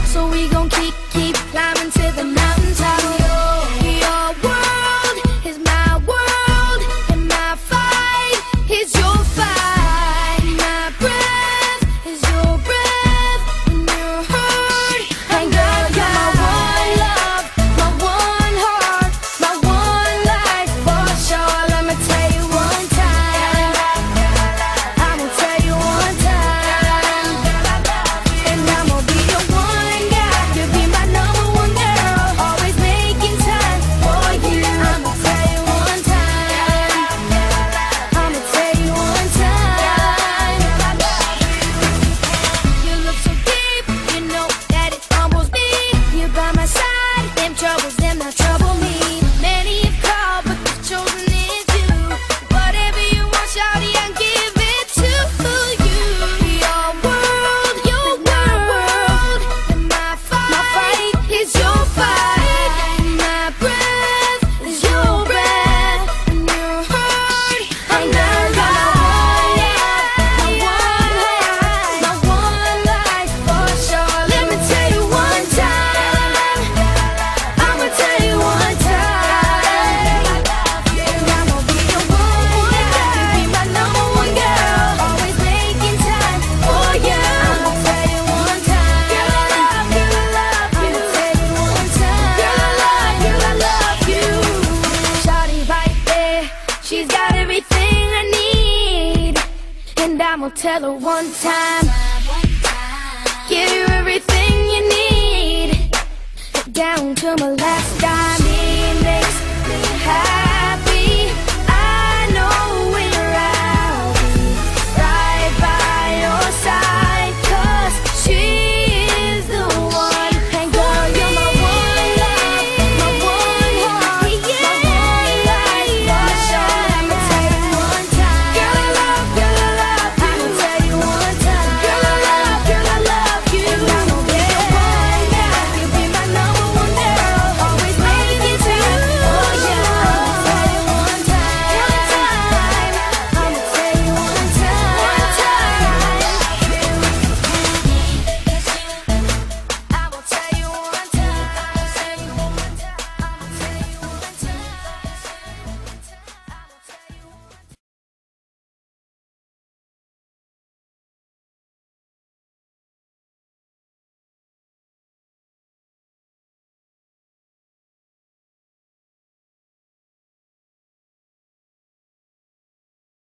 So we gon' keep climbing to the mountaintop. Your world is my world, and my fight is your fight. My breath is your breath when you're hurt. And girl, you're my one love, my one heart, my one life for sure. Let me tell you one time, I'ma tell you one time, and I'ma be your one guy. You'll be my number one girl, always making time for you. I'ma tell you one time, I'ma tell you one time. You look so deep, you know that it humbles me. You're by my side, them troubles, them not trouble me. Many have called, but the chosen is you. Whatever you want, shawty, I'll give it to you. Your world is my world, and my fight is your fight. My breath is your breath when you're hurt. And girl, you're my one life for sure. Let me tell you one time, I'ma tell you one time, and I'ma be your one guy. Be my number one girl, always making time for you. I'ma tell you one time, girl, I love you, I'ma tell you one time, girl, I love you. Shawty right there, she's got everything I need, and I'ma tell her one time, give you everything you need, down to my